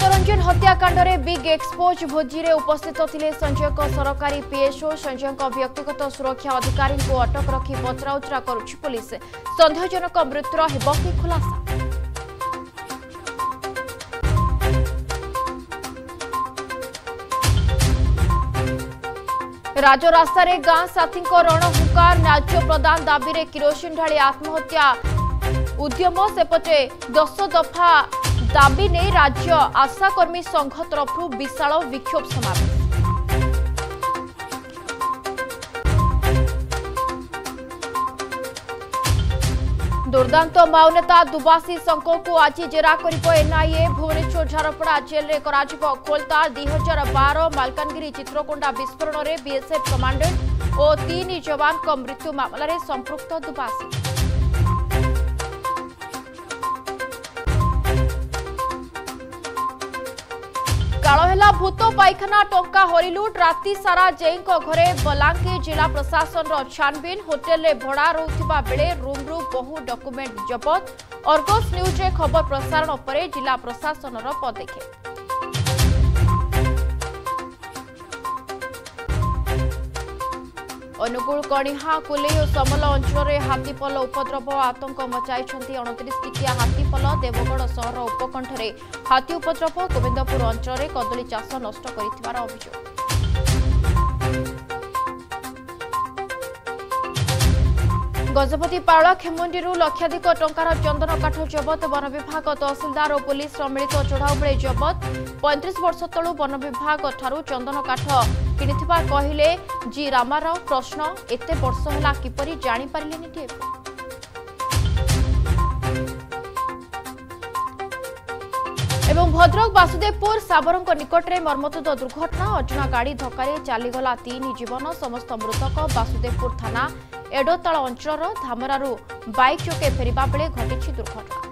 चित्तरंजन हत्याकांड में big expose भोजी रे उपस्थित थिले संजय को सरकारी पीएसओ संजय को व्यक्तिगत सुरक्षा अधिकारी को अटक रखी पचराउचरा करुछि पुलिस संदेहजनक मृत्युर हेबो कि खुलासा। राजरास्ता रे गां साथी को रणहुंकार न्याय प्रदान दाबी रे किरोसिन ढाली आत्महत्या उद्यम सेपटे 10 दफा दाबी ने राज्य आशाकर्मी संघ तरफ विशाल विक्षोभ समावेश। दुर्दांत माओनेता दुबासी संघ को आज जेरा करिबो एनआईए भुवनेश्वर झारपड़ा जेल रे कराजिबो खोलतार 2012 मालकानगिरी चित्रकोंडा विस्फोरण रे बीएसएफ कमांडेंट और 3 जवान को मृत्यु मामला रे संपृक्त दुबासी। कालहेला भूत पाइखाना टंका हरिलुट राति सारा जैन घरे बलांगीर जिला प्रशासन छानबीन होटेल रे भड़ा रोथिबा बेले रूम रु बहु डॉक्यूमेंट जबत अर्गस न्यूज रे खबर प्रसारण पर जिला प्रशासन पदक्षेप। अनुगुल कणिहा कुलेई और समल अंचल में हाथीपल उपद्रव आतंक मचाई 29 टिकिया हाथीपल देवगढ़ सहर उपकंठरे हाथी उपद्रव गोविंदपुर अंचल में कदली चाष नष्ट कर अभियोग। गजपति पाड़ खेमुंडी लक्षाधिक टंकार चंदन काठ जबत वन विभाग तहसिलदार और पुलिस मिलित चढ़ाऊ बेले जबत 35 वर्ष तलू वन विभाग ठारू चंदन काठ किनिथिबा कहिले जी रामाराव प्रश्न एते वर्ष होला किपरि जानि पारिलेनि टीएफ। एवं भद्रक वासुदेवपुर साबरंग निकट में मर्मतुद दुर्घटना अजଣା गाड़ी धक्का चलीगला 3 जीवन समस्त मृतक वासुदेवपुर थाना एडोताल अंचल धामरारू बाइक चोके फेरिबा बेले घटिछि दुर्घटना।